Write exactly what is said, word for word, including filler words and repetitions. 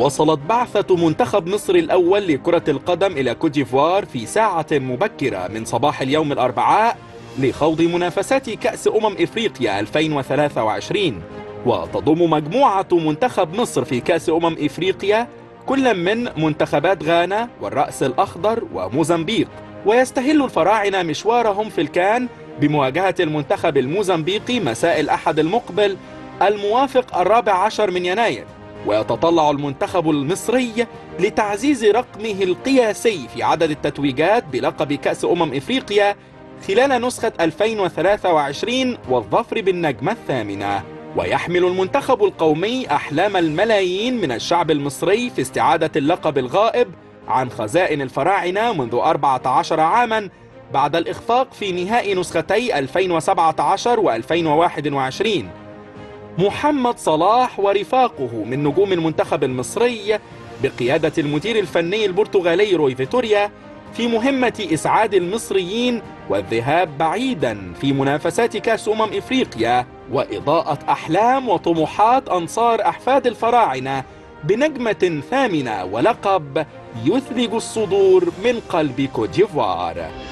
وصلت بعثة منتخب مصر الأول لكرة القدم إلى كوت ديفوار في ساعة مبكرة من صباح اليوم الأربعاء لخوض منافسات كأس أمم إفريقيا ألفين وثلاثة وعشرين، وتضم مجموعة منتخب مصر في كأس أمم إفريقيا كل من منتخبات غانا والرأس الأخضر وموزمبيق. ويستهل الفراعنة مشوارهم في الكان بمواجهة المنتخب الموزمبيقي مساء الأحد المقبل الموافق الرابع عشر من يناير. ويتطلع المنتخب المصري لتعزيز رقمه القياسي في عدد التتويجات بلقب كأس أمم إفريقيا خلال نسخة ألفين وثلاثة وعشرين والظفر بالنجمة الثامنة. ويحمل المنتخب القومي أحلام الملايين من الشعب المصري في استعادة اللقب الغائب عن خزائن الفراعنة منذ أربعة عشر عاما بعد الإخفاق في نهائي نسختي ألفين وسبعة عشر وألفين وواحد وعشرين. محمد صلاح ورفاقه من نجوم المنتخب المصري بقيادة المدير الفني البرتغالي روي فيتوريا في مهمة إسعاد المصريين والذهاب بعيدا في منافسات كأس أمم إفريقيا وإضاءة أحلام وطموحات أنصار أحفاد الفراعنة بنجمة ثامنة ولقب يثلج الصدور من قلب كوت ديفوار.